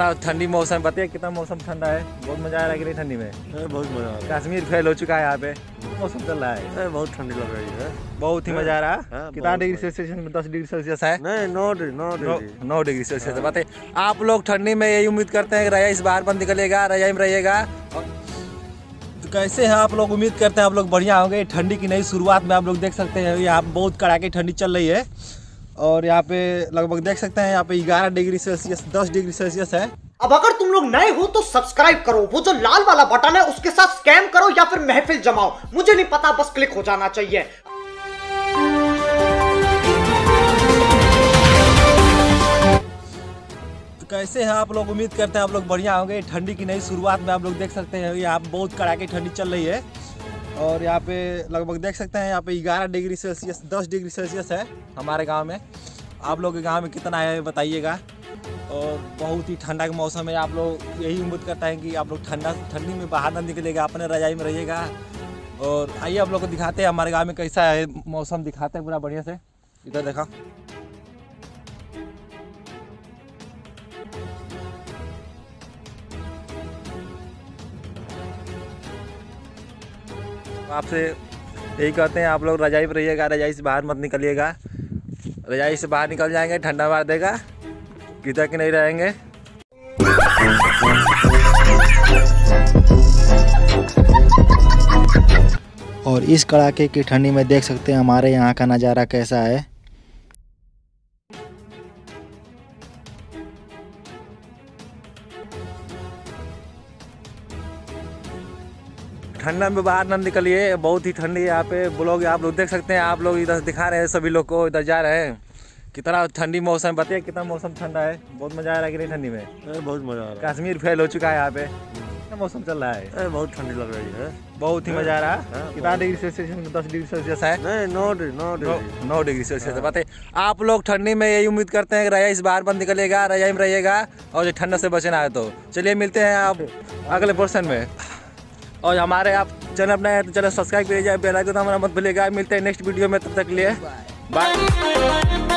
ठंडी मौसम, बताइए कितना मौसम ठंडा है, बहुत मजा आ रहा है कि नहीं ठंडी में? बहुत मजा आ रहा है। कश्मीर फेल हो चुका है, यहाँ पे मौसम चल रहा है, बहुत ठंडी लग रही है, बहुत ही मजा आ रहा है। कितना डिग्री सेल्सियस में? 10 डिग्री सेल्सियस है? नहीं 9 डिग्री सेल्सियस। बताइए आप लोग ठंडी में यही उम्मीद करते हैं कि रजाई से बाहर बंद निकलेगा, रजाई में रहिएगा। तो कैसे हैं आप लोग? उम्मीद करते हैं आप लोग बढ़िया होंगे। ठंडी की नई शुरुआत में आप लोग देख सकते हैं यहाँ बहुत कड़ाके ठंडी चल रही है और यहाँ पे लगभग देख सकते हैं यहाँ पे 11 डिग्री सेल्सियस 10 डिग्री सेल्सियस है। अब अगर तुम लोग नए हो तो सब्सक्राइब करो, वो जो लाल वाला बटन है उसके साथ स्कैम करो या फिर महफिल जमाओ, मुझे नहीं पता, बस क्लिक हो जाना चाहिए। तो कैसे हैं आप लोग? उम्मीद करते हैं आप लोग बढ़िया होंगे। ठंडी की नई शुरुआत में आप लोग देख सकते हैं यहाँ बहुत कड़ाके ठंडी चल रही है और यहाँ पे लगभग देख सकते हैं यहाँ पे 11 डिग्री सेल्सियस 10 डिग्री सेल्सियस है हमारे गांव में। आप लोग के गांव में कितना है बताइएगा। और बहुत ही ठंडा का मौसम है, आप लोग यही उम्मीद करते हैं कि आप लोग ठंडी में बाहर ना निकलेगा, अपने रजाई में रहिएगा। और आइए आप लोग को दिखाते हैं हमारे गाँव में कैसा है मौसम, दिखाते हैं पूरा बढ़िया से। इधर देखा, आपसे यही कहते हैं आप लोग रजाई पर रहिएगा, रजाई से बाहर मत निकलिएगा। रजाई से बाहर निकल जाएंगे ठंडा मार देगा, किधर के नहीं रहेंगे। और इस कड़ाके की ठंडी में देख सकते हैं हमारे यहाँ का नज़ारा कैसा है। ठंडा में बाहर ना निकलिए, बहुत ही ठंडी है यहाँ पे। ब्लॉग आप लोग देख सकते हैं, आप लोग इधर दिखा रहे हैं सभी लोग को, इधर जा रहे हैं। कितना ठंडी मौसम, बताइए कितना मौसम ठंडा है, बहुत मजा आ रहा है कि नहीं ठंडी में? बहुत मजा आ रहा है। कश्मीर फेल हो चुका है, यहाँ पे मौसम चल रहा है, बहुत ठंडी लग रही है, बहुत ही मजा आ रहा है। कितना डिग्री सेल्सियस में? 10 डिग्री सेल्सियस है? नहीं 9 डिग्री सेल्सियस। बताइए आप लोग ठंडी में यही उम्मीद करते हैं कि रजाई से बाहर बंद निकलेगा, रजाई में रहिएगा और जो ठंडा से बचना है। तो चलिए मिलते हैं आप अगले पोर्शन में। और हमारे आप चैनल अपना है तो चैनल सब्सक्राइब करिए, बेल आइकन दबाना मत भूलिएगा। मिलते हैं नेक्स्ट वीडियो में, तब तक के लिए बाय।